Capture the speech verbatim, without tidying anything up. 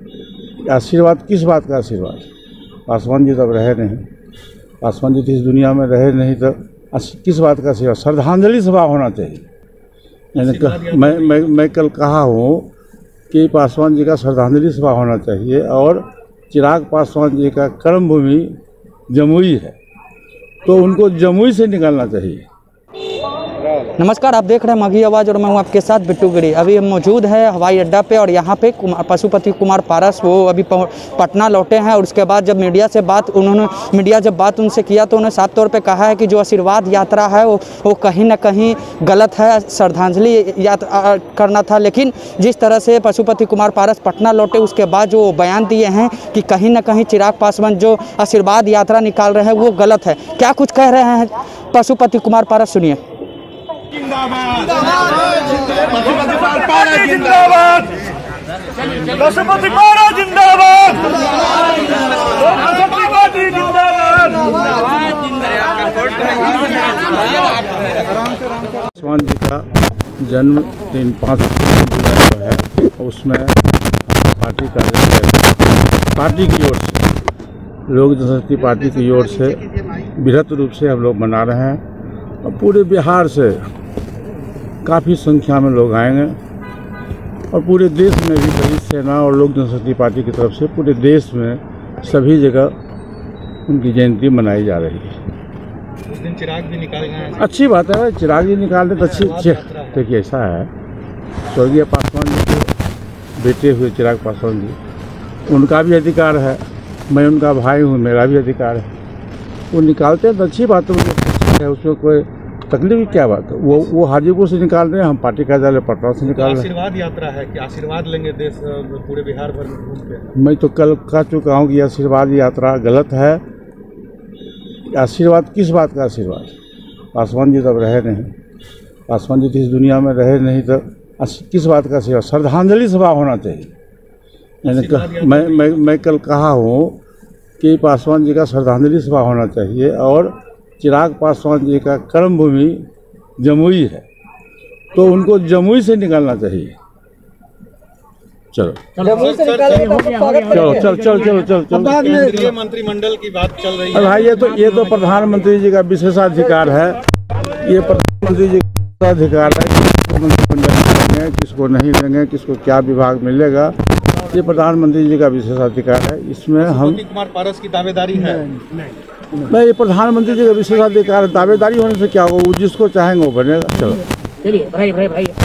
आशीर्वाद किस बात का आशीर्वाद? पासवान जी तो अब रहे नहीं, पासवान जी तो इस दुनिया में रहे नहीं, तो किस बात का आशीर्वाद? श्रद्धांजलि सभा होना चाहिए। मैंने मैं मैं मैं कल कहा हूँ कि पासवान जी का श्रद्धांजलि सभा होना चाहिए, और चिराग पासवान जी का कर्म भूमि जमुई है, तो उनको जमुई से निकालना चाहिए। नमस्कार, आप देख रहे हैं मघी आवाज़ और मैं हूं आपके साथ बिट्टू गिरी। अभी हम मौजूद है हवाई अड्डा पे, और यहाँ पे पशुपति कुमार पारस वो अभी पटना लौटे हैं, और उसके बाद जब मीडिया से बात उन्होंने मीडिया जब बात उनसे किया तो उन्होंने साफ तौर पे कहा है कि जो आशीर्वाद यात्रा है वो वो कहीं ना कहीं गलत है, श्रद्धांजलि यात्रा करना था। लेकिन जिस तरह से पशुपति कुमार पारस पटना लौटे उसके बाद जो बयान दिए हैं कि कहीं ना कहीं चिराग पासवान जो आशीर्वाद यात्रा निकाल रहे हैं वो गलत है, क्या कुछ कह रहे हैं पशुपति कुमार पारस, सुनिए। जिंदाबाद पशुपति पारस जिंदाबाद, पशुपति पारस जिंदाबाद, पशुपति जिंदाबाद। पासवान जी का जन्म दिन पाँच जुलाई को है, उसमें पार्टी कार्यालय पार्टी की ओर से, लोक जनशक्ति पार्टी की ओर से बृहत रूप से हम लोग मना रहे हैं, और पूरे बिहार से काफ़ी संख्या में लोग आएंगे, और पूरे देश में भी बड़ी सेना और लोक जनशक्ति पार्टी की तरफ से पूरे देश में सभी जगह उनकी जयंती मनाई जा रही है। उस दिन चिराग भी निकालना है, अच्छी बात है, चिराग जी निकालने तो अच्छी अच्छी। देखिए ऐसा है, स्वर्गीय पासवान जी के बेटे हुए चिराग पासवान जी, उनका भी अधिकार है, मैं उनका भाई हूँ, मेरा भी अधिकार है, वो निकालते हैं तो अच्छी बात है, उसमें कोई तकलीफ की क्या बात है। वो वो हाजीपुर से निकाल रहे हैं, हम पार्टी कार्यालय पटना से निकाल रहे हैं। आशीर्वाद यात्रा है कि आशीर्वाद लेंगे देश पूरे बिहार भर में घूम के। मैं तो कल कह चुका हूँ कि आशीर्वाद यात्रा गलत है। आशीर्वाद किस बात का आशीर्वाद? पासवान जी तो अब रहे नहीं, पासवान जी तो इस दुनिया में रहे नहीं, तो किस बात का आशीर्वाद? श्रद्धांजलि सभा होना चाहिए। मैंने मैं मैं मैं कल कहा हूँ कि पासवान जी का श्रद्धांजलि सभा होना चाहिए, और चिराग पासवान जी का कर्म भूमि जमुई है, तो उनको जमुई से निकालना चाहिए। चलो जमुई से निकालने चलो चल चल चलो चल चल केंद्रीय मंत्रिमंडल की बात चल रही है भाई, ये तो ये तो प्रधानमंत्री जी का विशेषाधिकार है, ये प्रधानमंत्री जी का अधिकार है किसको मंत्रिमंडल देंगे, किसको नहीं देंगे, किसको क्या विभाग मिलेगा, ये प्रधानमंत्री जी का विशेषाधिकार है। इसमें हम कुमार पारस की दावेदारी है नहीं, ये प्रधानमंत्री जी का विशेषाधिकार है, दावेदारी होने से क्या होगा, वो जिसको चाहेंगे वो बनेगा। चलो चलिए भाई भाई भाई